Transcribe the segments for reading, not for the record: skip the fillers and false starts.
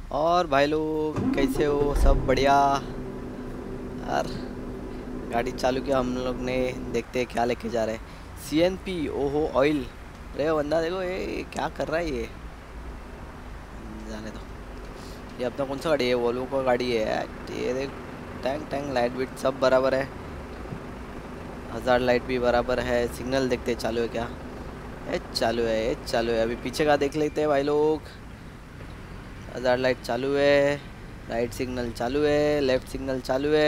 और भाई लोग कैसे हो? सब बढ़िया। यार गाड़ी चालू किया हम लोग ने, देखते हैं क्या लेके जा रहे हैं। सीएनपी, ओहो ऑयल। अरे बंदा देखो ये क्या कर रहा है ये। जाने दो। ये अपना कौन सा गाड़ी है? वोल्वो का गाड़ी है। ये देख, टैंक टैंक लाइट बिट सब बराबर है। हज़ार लाइट भी बराबर है। सिग्नल देखते हैं चालू है क्या। ये चालू है, ये चालू है। अभी पीछे का देख लेते हैं भाई लोग। हज़ार लाइट चालू है, राइट सिग्नल चालू है, लेफ्ट सिग्नल चालू है,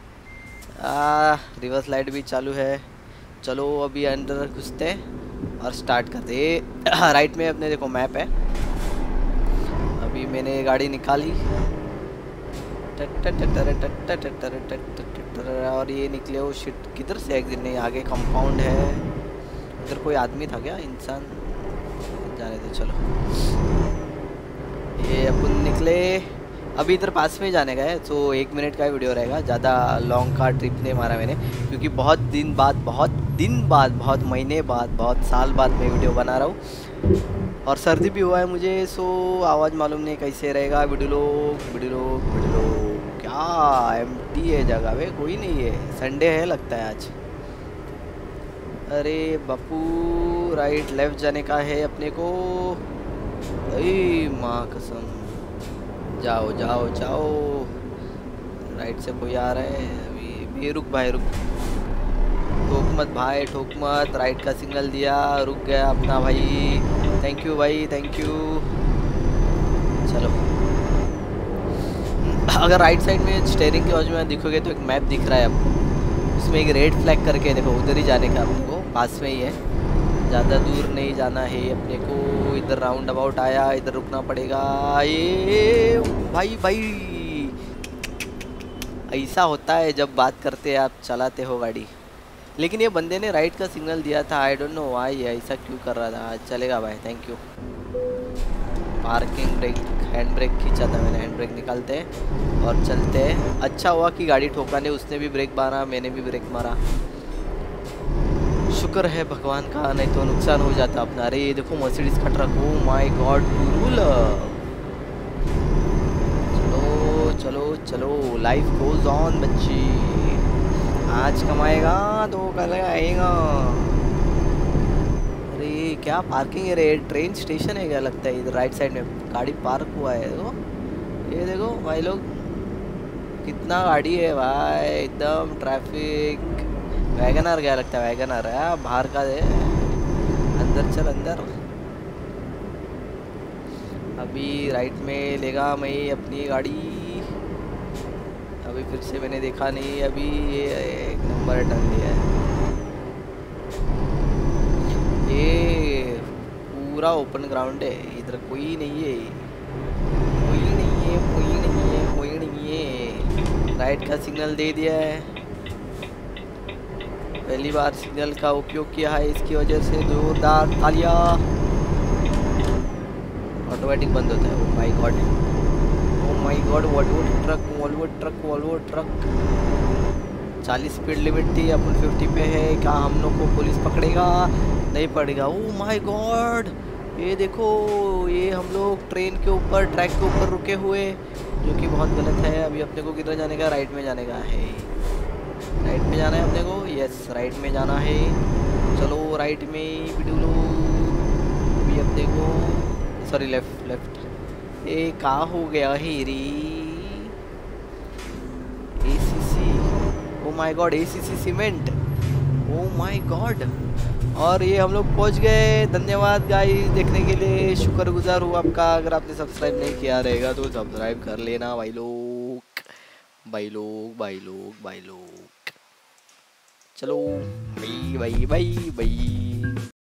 रिवर्स लाइट भी चालू है। चलो अभी अंदर घुसते और स्टार्ट करते। राइट में अपने देखो मैप है। अभी मैंने गाड़ी निकाली और ये निकले। वो शिट, किधर से एग्जिट? नहीं, आगे कंपाउंड है। इधर कोई आदमी था क्या? इंसान? जाने दो चलो। ये अपन निकले। अभी इधर पास में जाने का है, तो 1 मिनट का वीडियो रहेगा। ज़्यादा लॉन्ग का ट्रिप नहीं मारा मैंने, क्योंकि बहुत दिन बाद, बहुत महीने बाद, बहुत साल बाद मैं वीडियो बना रहा हूँ। और सर्दी भी हुआ है मुझे, सो आवाज़ मालूम नहीं कैसे रहेगा। वीडियो लोग क्या एम्प्टी है जगह में, कोई नहीं है। संडे है लगता है आज। अरे बापू, राइट लेफ्ट जाने का है अपने को। अरे माँ कसम, जाओ जाओ जाओ। राइट से कोई आ रहा है अभी भी। रुक भाई रुक, ठोक मत भाई, ठोक मत। राइट का सिग्नल दिया, रुक गया अपना भाई। थैंक यू भाई, थैंक यू। चलो। अगर राइट साइड में स्टेयरिंग की बाजू में दिखोगे तो एक मैप दिख रहा है आपको। उसमें एक रेड फ्लैग करके देखो, उधर ही जाने का अपने को, पास में ही है। ज़्यादा दूर नहीं जाना है अपने को। इधर राउंड अबाउट आया, इधर रुकना पड़ेगा। ये भाई भाई, ऐसा होता है जब बात करते हैं, आप चलाते हो गाड़ी। लेकिन ये बंदे ने राइट का सिग्नल दिया था, आई डोंट नो व्हाई ऐसा क्यों कर रहा था। चलेगा भाई, thank you. Parking brake, hand brake खींचा था मैंने। हैंड ब्रेक निकालते हैं और चलते हैं। अच्छा हुआ कि गाड़ी ठोका नहीं, उसने भी ब्रेक मारा, मैंने भी ब्रेक मारा। शुक्र है भगवान का, नहीं तो नुकसान हो जाता अपना। अरे ये देखो मर्सिडीज का ट्रक, ओ माय गॉड टूरुल। चलो चलो चलो, लाइफ गोज ऑन बच्ची। आज कमाएगा तो कल आएगा। अरे क्या पार्किंग है रे, ट्रेन स्टेशन है क्या लगता है। इधर राइट साइड में गाड़ी पार्क हुआ है। देखो ये देखो भाई लोग, कितना गाड़ी है भाई, एकदम ट्रैफिक। वैगनर क्या लगता है, वैगनर है बाहर का है। अंदर चल अंदर। अभी राइट में लेगा मैं अपनी गाड़ी। अभी फिर से मैंने देखा नहीं। अभी ये एक नंबर टर्न दिया है। ये पूरा ओपन ग्राउंड है, इधर कोई नहीं है, कोई नहीं है, कोई नहीं है, कोई नहीं है। राइट का सिग्नल दे दिया है। पहली बार सिग्नल का उपयोग किया है, इसकी वजह से जोरदार तालियां। ऑटोमेटिक बंद होता है। Oh my god, oh my god. Volvo truck, Volvo truck, Volvo truck. 40 speed limit थी, अपन 50 पे है। क्या हम लोग को पुलिस पकड़ेगा? नहीं पड़ेगा। ओ माय गॉड, ये देखो, ये हम लोग ट्रेन के ऊपर, ट्रैक के ऊपर रुके हुए, जो कि बहुत गलत है। अभी अपने को किधर जाने का? राइट में जाने का है। राइट में जाना है अपने को। यस, राइट में जाना है। चलो राइट में वीडियो लो। अभी अपने को, सॉरी लेफ्ट, लेफ्ट। ये कहाँ हो गया हीरी? ACC, oh my god, ACC cement, oh my god. और ये हम लोग पहुंच गए। धन्यवाद गाइस देखने के लिए, शुक्रगुजार हूँ आपका। अगर आपने सब्सक्राइब नहीं किया रहेगा तो सब्सक्राइब कर लेना भाई लोग, भाई लोग, भाई लोग, भाई लोग। चलो, बाई बाई बाई बाई।